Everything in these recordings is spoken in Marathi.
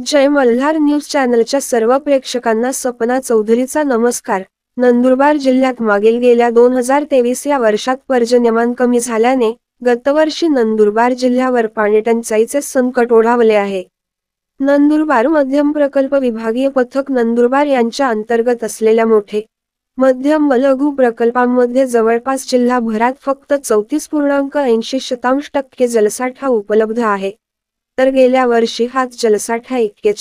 जय मल्हार न्यूज चॅनलच्या सर्व प्रेक्षकांना सपना चौधरीचा नमस्कार। नंदुरबार जिल्ह्यात मागील गेल्या 2023 या वर्षात पर्जन्यमान कमी झाल्याने गतवर्षी नंदुरबार जिल्ह्यावर पाणीटंचाईचे संकट ओढावले आहे। नंदुरबार मध्यम प्रकल्प विभागीय पथक नंदुरबार यांच्या अंतर्गत असलेल्या मोठे, मध्यम व लघु प्रकल्पांमध्ये जवळपास जिल्हाभरात फक्त 34.80% जलसाठा उपलब्ध आहे। तर गेल्या वर्षी हाच जलसाठा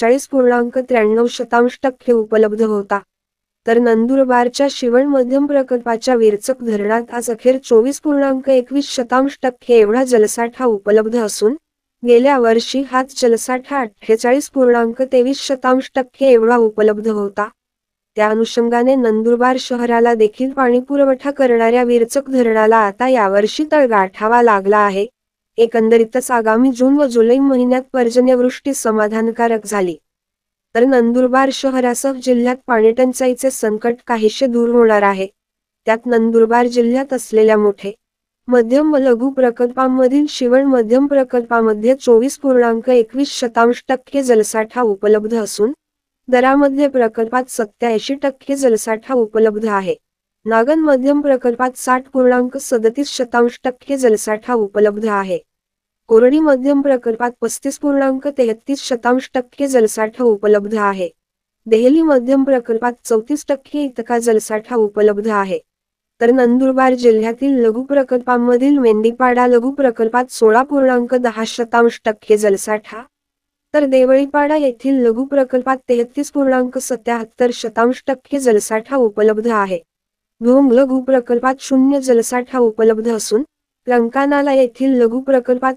41.93% उपलब्ध होता। तर नंदुरबारच्या शिवण मध्यम प्रकल्पाच्या विरचक धरणात आज अखेर 24.21% एवढा जलसाठा उपलब्ध असून गेल्या वर्षी हाच जलसाठा 48.23% एवढा उपलब्ध होता। त्या अनुषंगाने नंदुरबार शहराला देखील पाणी पुरवठा करणाऱ्या विरचक धरणाला आता यावर्षी तळ गाठावा लागला आहे। एकंदरीतच आगामी जून व जुलै महिन्यात पर्जन्यवृष्टी समाधानकारक झाली तर नंदुरबार शहरासह जिल्ह्यात पाणीटंचाईचे संकट काहीसे दूर होणार आहे। त्यात नंदुरबार जिल्ह्यात असलेल्या मोठे, मध्यम व लघु प्रकल्पांमधील शिवण मध्यम प्रकल्पामध्ये 24.21% जलसाठा उपलब्ध असून दरामध्ये प्रकल्पात 87% जलसाठा उपलब्ध आहे। नागन मध्यम प्रकल्पात 60.37% जलसाठा उपलब्ध आहे। कोरडी मध्यम प्रकल्पात 35.33% जलसाठा उपलब्ध आहे। देहली मध्यम प्रकल्पात 34% इतका जलसाठा उपलब्ध आहे। तर नंदुरबार जिल्ह्यातील लघु प्रकल्पांमधील मेंढीपाडा लघु प्रकल्पात 16.10% जलसाठा, तर देवळीपाडा येथील लघु प्रकल्पात 33.77% जलसाठा उपलब्ध आहे। भोंग लघु प्रकल्पात 0 जलसाठा उपलब्ध असून लंकानाला येथील लघु प्रकल्पात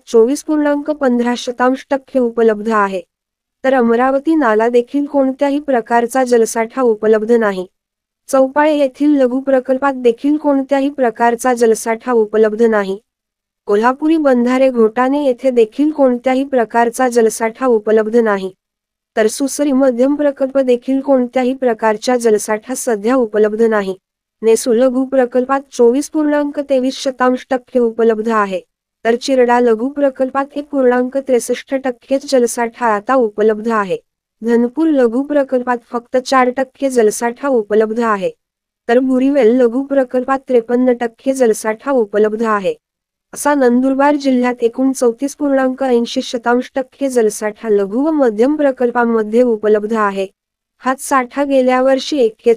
24.15% उपलब्ध आहे। तर अमरावती नाला देखील कोणत्याही प्रकारचा जलसाठा उपलब्ध नाही। चौपाळे येथील लघु प्रकल्पात देखील कोणत्याही प्रकारचा जलसाठा उपलब्ध नाही। कोल्हापुरी बंधारे घोटाणे येथे देखील कोणत्याही प्रकारचा जलसाठा उपलब्ध नाही। तर सुसरी मध्यम प्रकल्प देखील कोणत्याही प्रकारच्या जलसाठा सध्या उपलब्ध नाही। नेसू लघु प्रकल्पात 24.23% उपलब्ध आहे। तर चिरडा लघु प्रकल्पात 1.63% जलसाठा आता उपलब्ध आहे। धनपूर लघु प्रकल्पात फक्त 4% जलसाठा उपलब्ध आहे। तर बुरीवेल लघु प्रकल्पात 53% जलसाठा उपलब्ध आहे। असा नंदुरबार जिल्ह्यात एकूण 34.80% जलसाठा लघु व मध्यम प्रकल्पांमध्ये उपलब्ध आहे। हाच साठा गेल्या वर्षी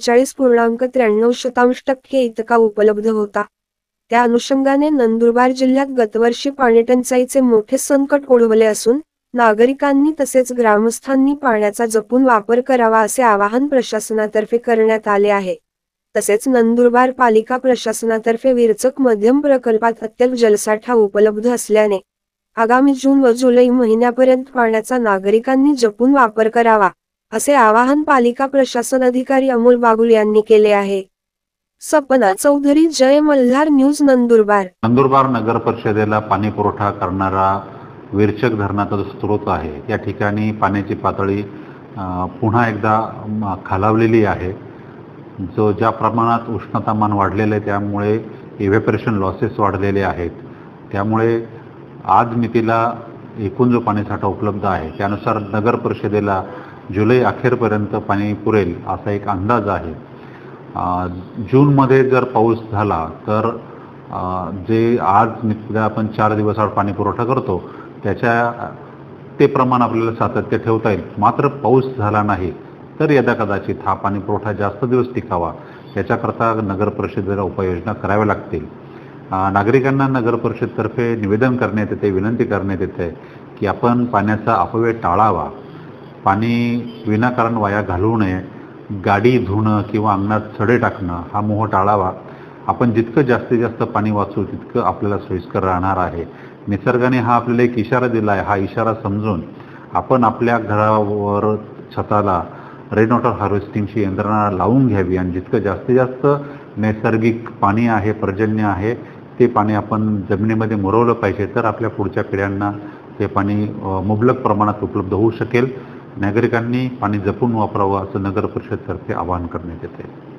41.93% इतका उपलब्ध होता। त्या अनुषंगाने नंदुरबार जिल्ह्यात गतवर्षी पाणीटंचाईचे मोठे संकट ओढवले असून नागरिकांनी तसेच ग्रामस्थांनी पाण्याचा जपून वापर करावा असे आवाहन प्रशासनातर्फे करण्यात आले आहे। तसेच नंदुरबार पालिका प्रशासनातर्फे विरचक मध्यम प्रकल्पात अत्यल्प जलसाठा उपलब्ध असल्याने आगामी जून व जुलै महिन्यापर्यंत पाण्याचा नागरिकांनी जपून वापर करावा असे आवाहन पालिका प्रशासन अधिकारी अमोल बागुल यांनी केले आहे। सपना चौधरी, जय मल्हार न्यूज, नंदुरबार। नंदुरबार नगर परिषदेला पाणी पुरवठा करणारा विरचक धरणाचा जो स्रोत आहे या ठिकाणी पाण्याची पातळी पुन्हा एकदा खालावलेली आहे। जो ज्या प्रमाणात उष्णतामान वाढलेले आहे त्यामुळे इव्हॅपोरेशन लॉसेस वाढलेले आहेत। त्यामुळे आज मितीला एकूण जो पाणीसाठा उपलब्ध आहे त्यानुसार नगर परिषदेला जुलै अखेरपर्यंत पाणी पुरेल असा एक अंदाज आहे। जूनमध्ये जर पाऊस झाला तर जे आज मितीला आपण 4 दिवसाआड पाणी पुरवठा करतो त्याच्या ते प्रमाण आपल्याला सातत्य ठेवता येईल। मात्र पाऊस झाला नाही तर यदा कदाचित हा पाणी पुरवठा जास्त दिवस टिकावा याच्याकरता नगर परिषदेला उपाययोजना कराव्या लागतील। नागरिकांना नगर परिषदेतर्फे निवेदन करण्यात येते, विनंती करण्यात येते की आपण पाण्याचा अपव्यय टाळावा। पाणी विनाकारण वाया घालवू नये। गाडी धुणं किंवा अंगणात सडे टाकणं हा मोह टाळावा। आपण जितकं जास्तीत जास्त पाणी वाचवू तितकं आपल्याला सोयीस्कर राहणार आहे। निसर्गाने हा आपल्याला एक इशारा दिला आहे। हा इशारा समजून आपण आपल्या घरावर छताला रेन वॉटर हार्वेस्टिंगची यंत्रणा लावून घ्यावी आणि जितकं जास्तीत जास्त नैसर्गिक पाणी आहे, पर्जन्य आहे ते पाणी आपण जमिनीमध्ये मुरवलं पाहिजे। तर आपल्या पुढच्या पिढ्यांना ते पाणी मुबलक प्रमाणात उपलब्ध होऊ शकेल। नागरिकांनी पाणी जपून वापरावं असं नगर परिषदेतर्फे आवाहन करण्यात येते।